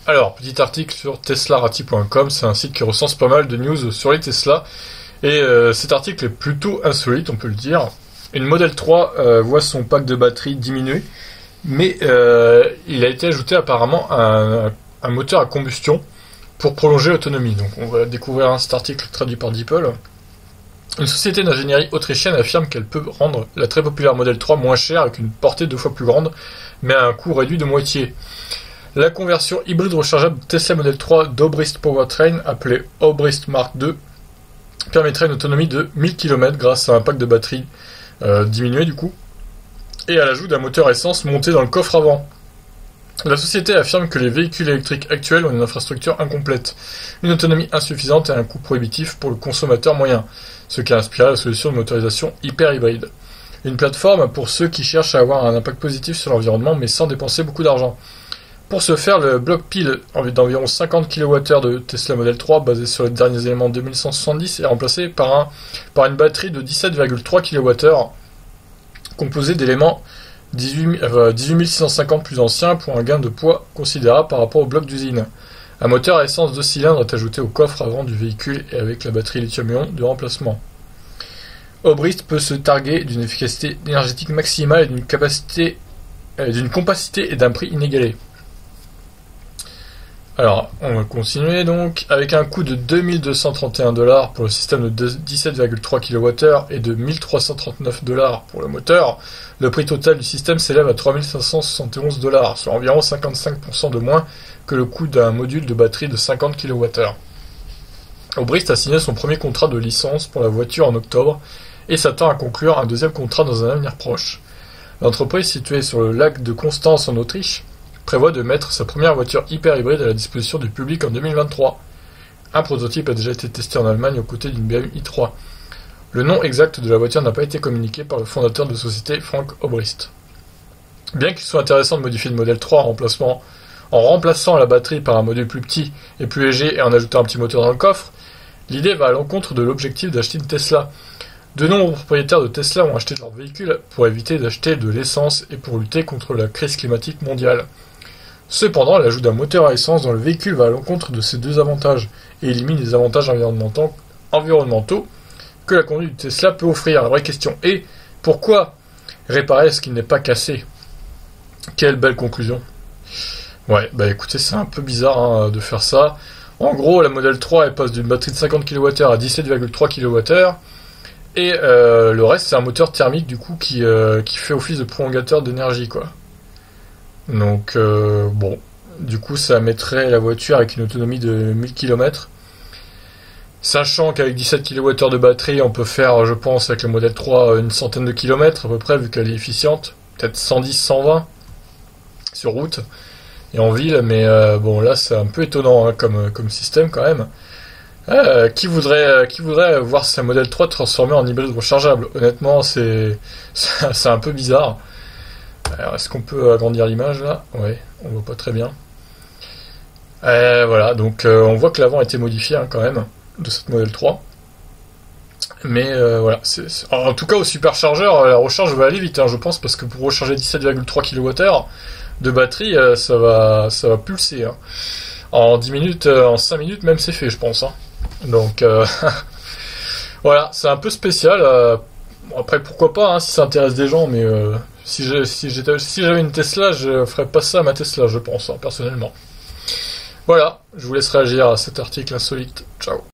Alors, petit article sur teslarati.com, c'est un site qui recense pas mal de news sur les Tesla. Et cet article est plutôt insolite, on peut le dire. Une Model 3 voit son pack de batterie diminuer, mais il a été ajouté apparemment un moteur à combustion pour prolonger l'autonomie. Donc on va découvrir cet article traduit par DeepL. Une société d'ingénierie autrichienne affirme qu'elle peut rendre la très populaire Model 3 moins chère avec une portée 2 fois plus grande, mais à un coût réduit de moitié. La conversion hybride rechargeable Tesla Model 3 d'Obrist Powertrain, appelée Obrist Mark II, permettrait une autonomie de 1000 km grâce à un pack de batterie diminué du coup, et à l'ajout d'un moteur essence monté dans le coffre avant. La société affirme que les véhicules électriques actuels ont une infrastructure incomplète, une autonomie insuffisante et un coût prohibitif pour le consommateur moyen, ce qui a inspiré la solution de motorisation hyper-hybride. Une plateforme pour ceux qui cherchent à avoir un impact positif sur l'environnement mais sans dépenser beaucoup d'argent. Pour ce faire, le bloc pile d'environ 50 kWh de Tesla Model 3, basé sur les derniers éléments 2170, est remplacé par une batterie de 17,3 kWh, composée d'éléments 18650 plus anciens pour un gain de poids considérable par rapport au bloc d'usine. Un moteur à essence 2 cylindres est ajouté au coffre avant du véhicule et avec la batterie lithium-ion de remplacement. Obrist peut se targuer d'une efficacité énergétique maximale et d'une compacité et d'un prix inégalé. Alors, on va continuer donc. Avec un coût de 2231$ pour le système de 17,3 kWh et de 1339$ pour le moteur, le prix total du système s'élève à 3571$, soit environ 55% de moins que le coût d'un module de batterie de 50 kWh. Obrist a signé son premier contrat de licence pour la voiture en octobre et s'attend à conclure un deuxième contrat dans un avenir proche. L'entreprise, située sur le lac de Constance en Autriche, prévoit de mettre sa première voiture hyper-hybride à la disposition du public en 2023. Un prototype a déjà été testé en Allemagne aux côtés d'une BMW i3. Le nom exact de la voiture n'a pas été communiqué par le fondateur de la société, Frank Obrist. Bien qu'il soit intéressant de modifier le Model 3 en remplaçant la batterie par un module plus petit et plus léger et en ajoutant un petit moteur dans le coffre, l'idée va à l'encontre de l'objectif d'acheter une Tesla. De nombreux propriétaires de Tesla ont acheté leur véhicule pour éviter d'acheter de l'essence et pour lutter contre la crise climatique mondiale. Cependant, l'ajout d'un moteur à essence dans le véhicule va à l'encontre de ces deux avantages et élimine les avantages environnementaux que la conduite de Tesla peut offrir. La vraie question est, pourquoi réparer ce qui n'est pas cassé? Quelle belle conclusion. Ouais, bah écoutez, c'est un peu bizarre de faire ça. En gros, la Model 3, elle passe d'une batterie de 50 kWh à 17,3 kWh, et le reste, c'est un moteur thermique, du coup, qui fait office de prolongateur d'énergie, quoi. Donc, bon, du coup, ça mettrait la voiture avec une autonomie de 1000 km. Sachant qu'avec 17 kWh de batterie, on peut faire, je pense, avec le Model 3, une centaine de kilomètres à peu près, vu qu'elle est efficiente. Peut-être 110, 120 sur route et en ville, mais bon, là, c'est un peu étonnant comme système quand même. Qui voudrait voir sa Model 3 transformée en hybride rechargeable? Honnêtement, c'est un peu bizarre. Alors, est-ce qu'on peut agrandir l'image là? Ouais, on voit pas très bien. Voilà, donc on voit que l'avant a été modifié quand même de cette Model 3. Mais voilà, en tout cas au superchargeur, la recharge va aller vite, je pense, parce que pour recharger 17,3 kWh de batterie, ça va pulser. En 10 minutes, en 5 minutes même, c'est fait, je pense. Donc voilà, c'est un peu spécial. Après, pourquoi pas, si ça intéresse des gens, mais si j'avais une Tesla, je ferais pas ça à ma Tesla, je pense, personnellement. Voilà, je vous laisse réagir à cet article insolite. Ciao.